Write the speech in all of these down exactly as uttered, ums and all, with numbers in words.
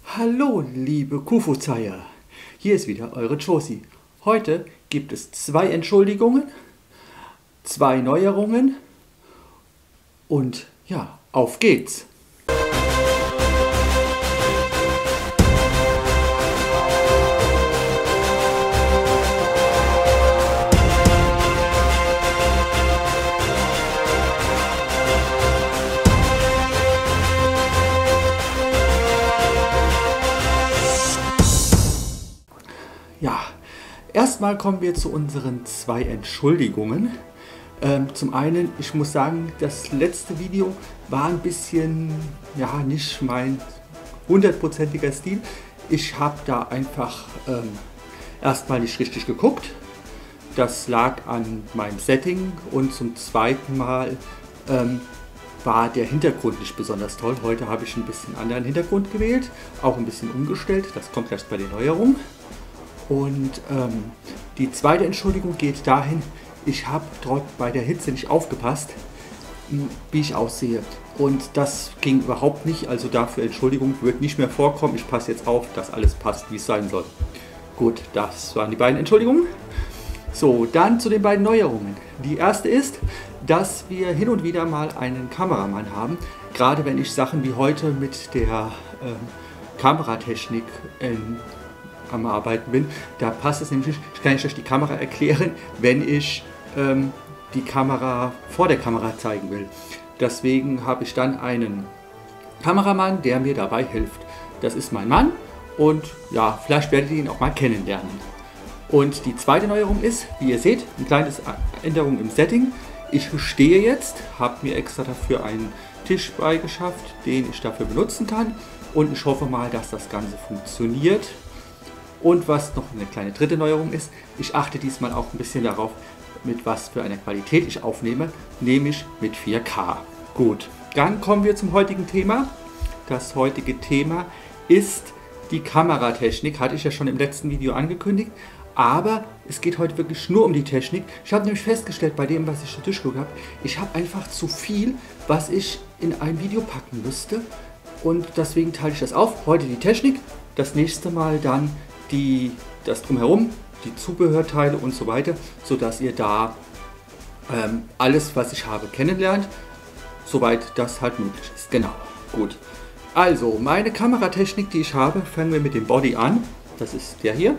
Hallo, liebe Kufu-Zeier. Hier ist wieder eure Josie. Heute gibt es zwei Entschuldigungen, zwei Neuerungen und ja, auf geht's. Ja, erstmal kommen wir zu unseren zwei Entschuldigungen. Ähm, zum einen, ich muss sagen, das letzte Video war ein bisschen, ja, nicht mein hundertprozentiger Stil. Ich habe da einfach ähm, erstmal nicht richtig geguckt. Das lag an meinem Setting und zum zweiten Mal ähm, war der Hintergrund nicht besonders toll. Heute habe ich ein bisschen anderen Hintergrund gewählt, auch ein bisschen umgestellt. Das kommt erst bei den Neuerungen. Und ähm, die zweite Entschuldigung geht dahin, ich habe dort bei der Hitze nicht aufgepasst, wie ich aussehe. Und das ging überhaupt nicht, also dafür Entschuldigung, wird nicht mehr vorkommen. Ich passe jetzt auf, dass alles passt, wie es sein soll. Gut, das waren die beiden Entschuldigungen. So, dann zu den beiden Neuerungen. Die erste ist, dass wir hin und wieder mal einen Kameramann haben. Gerade wenn ich Sachen wie heute mit der ähm, Kameratechnik ähm, am Arbeiten bin, da passt es nämlich, ich kann euch die Kamera erklären, wenn ich ähm, die Kamera vor der Kamera zeigen will. Deswegen habe ich dann einen Kameramann, der mir dabei hilft. Das ist mein Mann und ja, vielleicht werdet ihr ihn auch mal kennenlernen. Und die zweite Neuerung ist, wie ihr seht, eine kleine Änderung im Setting. Ich stehe jetzt, habe mir extra dafür einen Tisch beigeschafft, den ich dafür benutzen kann und ich hoffe mal, dass das Ganze funktioniert. Und was noch eine kleine dritte Neuerung ist, ich achte diesmal auch ein bisschen darauf, mit was für einer Qualität ich aufnehme, nämlich mit vier K. Gut, dann kommen wir zum heutigen Thema. Das heutige Thema ist die Kameratechnik, hatte ich ja schon im letzten Video angekündigt, aber es geht heute wirklich nur um die Technik. Ich habe nämlich festgestellt, bei dem, was ich da durchgeguckt habe, ich habe einfach zu viel, was ich in ein Video packen müsste und deswegen teile ich das auf. Heute die Technik, das nächste Mal dann die, das Drumherum, die Zubehörteile und so weiter, sodass ihr da ähm, alles, was ich habe, kennenlernt, soweit das halt möglich ist. Genau, gut. Also, meine Kameratechnik, die ich habe, fangen wir mit dem Body an. Das ist der hier.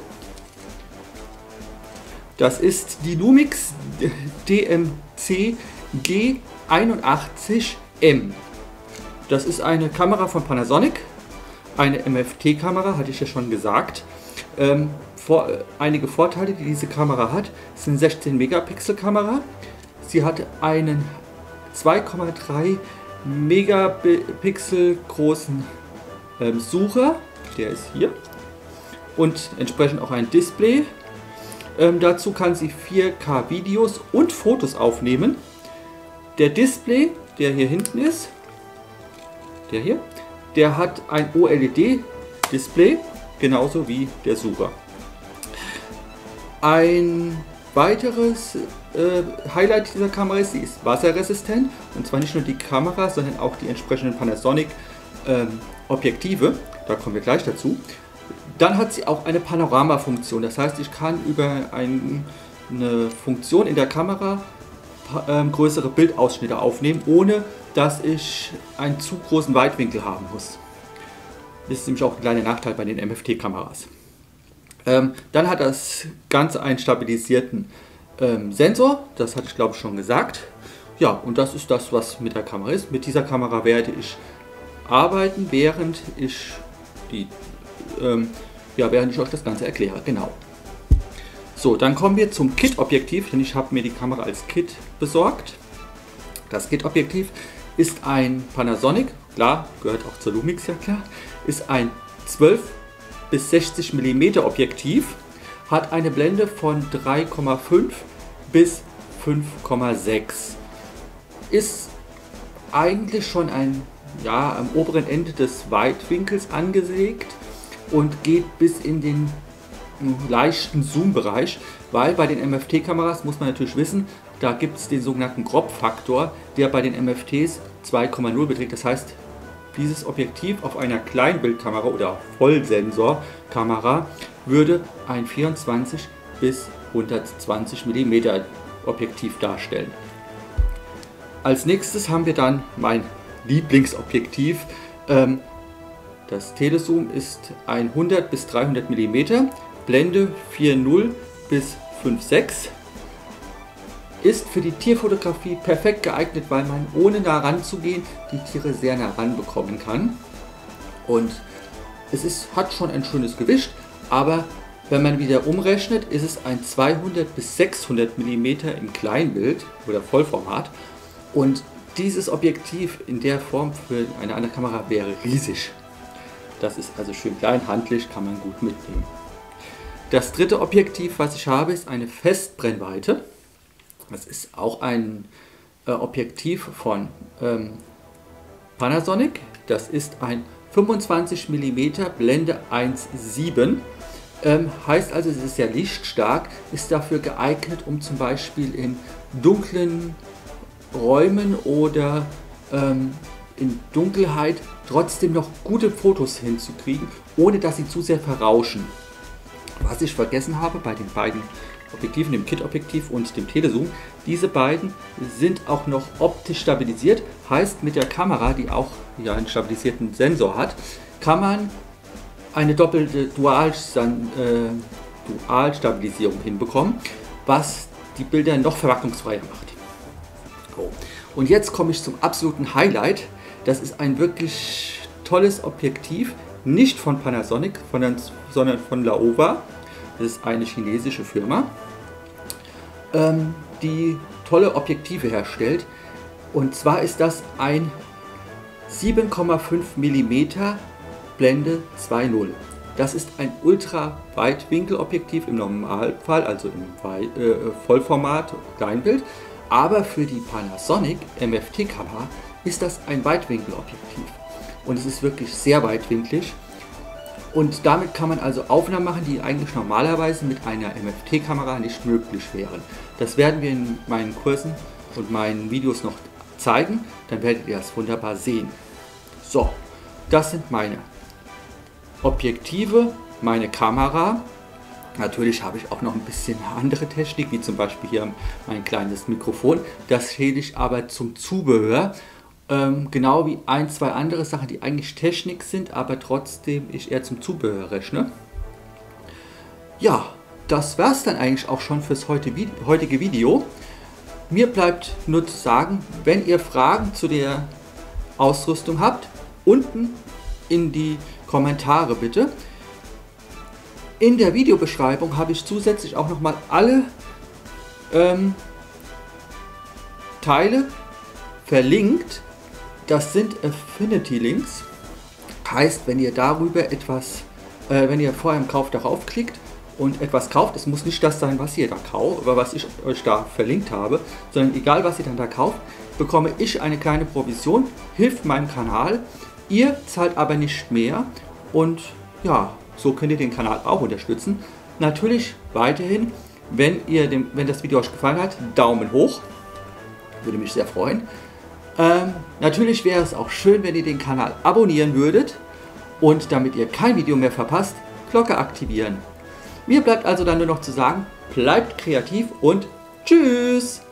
Das ist die Lumix D M C G einundachtzig M. Das ist eine Kamera von Panasonic, eine M F T-Kamera, hatte ich ja schon gesagt. Ähm, vor, äh, einige Vorteile, die diese Kamera hat, sind sechzehn Megapixel Kamera. Sie hat einen zwei Komma drei Megapixel großen ähm, Sucher, der ist hier, und entsprechend auch ein Display. Ähm, dazu kann sie vier K Videos und Fotos aufnehmen. Der Display, der hier hinten ist, der hier, der hat ein O L E D-Display. Genauso wie der Sucher. Ein weiteres äh, Highlight dieser Kamera ist, sie ist wasserresistent. Und zwar nicht nur die Kamera, sondern auch die entsprechenden Panasonic ähm, Objektive. Da kommen wir gleich dazu. Dann hat sie auch eine Panorama-Funktion. Das heißt, ich kann über ein, eine Funktion in der Kamera ähm, größere Bildausschnitte aufnehmen, ohne dass ich einen zu großen Weitwinkel haben muss. Das ist nämlich auch ein kleiner Nachteil bei den M F T-Kameras. Ähm, dann hat das Ganze einen stabilisierten ähm, Sensor, das hatte ich glaube ich schon gesagt. Ja, und das ist das, was mit der Kamera ist. Mit dieser Kamera werde ich arbeiten, während ich, die, ähm, ja, während ich euch das Ganze erkläre. Genau. So, dann kommen wir zum Kit-Objektiv, denn ich habe mir die Kamera als Kit besorgt. Das Kit-Objektiv ist ein Panasonic, klar, gehört auch zur Lumix, ja klar, ist ein zwölf bis sechzig Millimeter Objektiv, hat eine Blende von drei Komma fünf bis fünf Komma sechs. Ist eigentlich schon ein, ja, am oberen Ende des Weitwinkels angelegt und geht bis in den leichten Zoom-Bereich, weil bei den M F T-Kameras muss man natürlich wissen, da gibt es den sogenannten Crop-Faktor, der bei den M F Ts zwei Komma null beträgt. Das heißt, dieses Objektiv auf einer Kleinbildkamera oder Vollsensorkamera würde ein vierundzwanzig bis hundertzwanzig Millimeter Objektiv darstellen. Als nächstes haben wir dann mein Lieblingsobjektiv. Ähm, das Telezoom ist hundert bis dreihundert Millimeter, Blende vier Komma null bis fünf Komma sechs. Ist für die Tierfotografie perfekt geeignet, weil man ohne nah ranzugehen die Tiere sehr nah ran bekommen kann. Und es ist, hat schon ein schönes Gewicht, aber wenn man wieder umrechnet, ist es ein zweihundert bis sechshundert Millimeter im Kleinbild oder Vollformat. Und dieses Objektiv in der Form für eine andere Kamera wäre riesig. Das ist also schön klein, handlich, kann man gut mitnehmen. Das dritte Objektiv, was ich habe, ist eine Festbrennweite. Das ist auch ein äh, Objektiv von ähm, Panasonic. Das ist ein fünfundzwanzig Millimeter Blende eins Komma sieben. Ähm, heißt also, es ist sehr lichtstark, ist dafür geeignet, um zum Beispiel in dunklen Räumen oder ähm, in Dunkelheit trotzdem noch gute Fotos hinzukriegen, ohne dass sie zu sehr verrauschen. Was ich vergessen habe bei den beiden Objektiven, dem Kit-Objektiv und dem Telezoom, diese beiden sind auch noch optisch stabilisiert, heißt mit der Kamera, die auch ja, einen stabilisierten Sensor hat, kann man eine doppelte Dual, äh, Dualstabilisierung hinbekommen, was die Bilder noch verwacklungsfreier macht. So. Und jetzt komme ich zum absoluten Highlight. Das ist ein wirklich tolles Objektiv, nicht von Panasonic, sondern von Laowa. Das ist eine chinesische Firma, ähm, die tolle Objektive herstellt. Und zwar ist das ein sieben Komma fünf Millimeter Blende zwei Komma null. Das ist ein Ultra-Weitwinkelobjektiv im Normalfall, also im Wei äh, Vollformat, Kleinbild. Aber für die Panasonic M F T-Kamera ist das ein Weitwinkelobjektiv. Und es ist wirklich sehr weitwinklig. Und damit kann man also Aufnahmen machen, die eigentlich normalerweise mit einer M F T-Kamera nicht möglich wären. Das werden wir in meinen Kursen und meinen Videos noch zeigen. Dann werdet ihr das wunderbar sehen. So, das sind meine Objektive, meine Kamera. Natürlich habe ich auch noch ein bisschen andere Technik, wie zum Beispiel hier mein kleines Mikrofon. Das zähle ich aber zum Zubehör. Ähm, genau wie ein, zwei andere Sachen, die eigentlich Technik sind, aber trotzdem ich eher zum Zubehör rechne. Ja, das war es dann eigentlich auch schon fürs heutige Video. Mir bleibt nur zu sagen, wenn ihr Fragen zu der Ausrüstung habt, unten in die Kommentare bitte. In der Videobeschreibung habe ich zusätzlich auch nochmal alle ähm, Teile verlinkt. Das sind Affinity Links. Heißt, wenn ihr darüber etwas, äh, wenn ihr vor einem Kauf darauf klickt und etwas kauft, es muss nicht das sein, was ihr da kauft, oder was ich euch da verlinkt habe, sondern egal, was ihr dann da kauft, bekomme ich eine kleine Provision, hilft meinem Kanal. Ihr zahlt aber nicht mehr und ja, so könnt ihr den Kanal auch unterstützen. Natürlich weiterhin, wenn, ihr dem, wenn das Video euch gefallen hat, Daumen hoch, würde mich sehr freuen. Ähm, natürlich wäre es auch schön, wenn ihr den Kanal abonnieren würdet und damit ihr kein Video mehr verpasst, Glocke aktivieren. Mir bleibt also dann nur noch zu sagen, bleibt kreativ und tschüss!